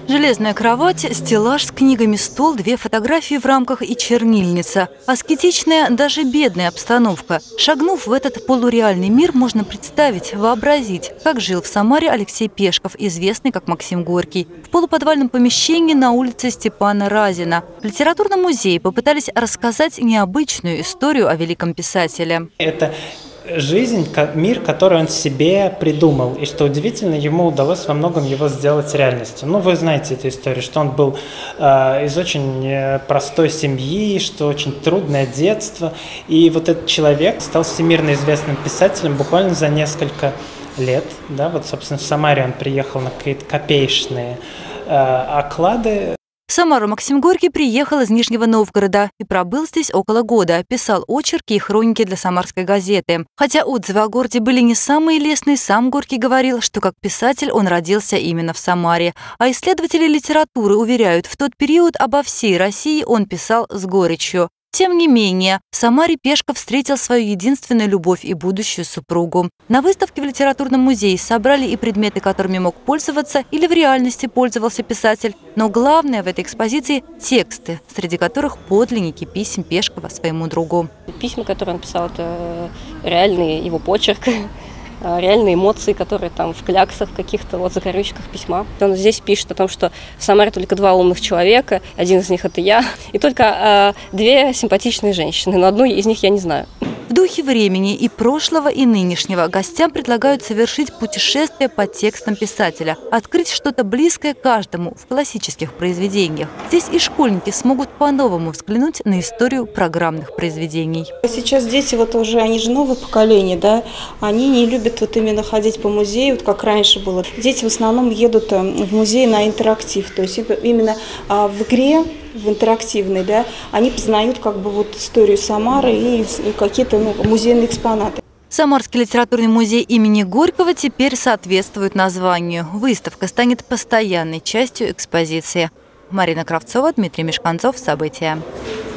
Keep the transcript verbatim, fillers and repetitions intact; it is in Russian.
Железная кровать, стеллаж с книгами, стол, две фотографии в рамках и чернильница. Аскетичная, даже бедная обстановка. Шагнув в этот полуреальный мир, можно представить, вообразить, как жил в Самаре Алексей Пешков, известный как Максим Горький. В полуподвальном помещении на улице Степана Разина. В литературном музее попытались рассказать необычную историю о великом писателе. Это жизнь, мир, который он себе придумал. И что удивительно, ему удалось во многом его сделать реальностью. Ну, вы знаете эту историю, что он был э, из очень простой семьи, что очень трудное детство. И вот этот человек стал всемирно известным писателем буквально за несколько лет. Да? Вот, собственно, в Самаре он приехал на какие-то копеечные э, оклады. В Самару Максим Горький приехал из Нижнего Новгорода и пробыл здесь около года. Писал очерки и хроники для «Самарской газеты». Хотя отзывы о городе были не самые лестные, сам Горький говорил, что как писатель он родился именно в Самаре. А исследователи литературы уверяют, в тот период обо всей России он писал с горечью. Тем не менее, в Самаре Пешков встретил свою единственную любовь и будущую супругу. На выставке в литературном музее собрали и предметы, которыми мог пользоваться или в реальности пользовался писатель. Но главное в этой экспозиции – тексты, среди которых подлинники писем Пешкова своему другу. Письма, которые он писал, это реальный его почерк. Реальные эмоции, которые там в кляксах, каких-то вот закорючках письма. Он здесь пишет о том, что в Самаре только два умных человека, один из них это я, и только э, две симпатичные женщины, но одну из них я не знаю. В духе времени и прошлого, и нынешнего гостям предлагают совершить путешествие по текстам писателя, открыть что-то близкое каждому в классических произведениях. Здесь и школьники смогут по-новому взглянуть на историю программных произведений. Сейчас дети, вот уже они же новое поколение, да, они не любят вот именно ходить по музею, вот как раньше было. Дети в основном едут в музей на интерактив, то есть именно в игре, в интерактивной, да, они познают как бы вот историю Самары и какие-то ну, музейные экспонаты. Самарский литературный музей имени Горького теперь соответствует названию. Выставка станет постоянной частью экспозиции. Марина Кравцова, Дмитрий Мешканцов. События.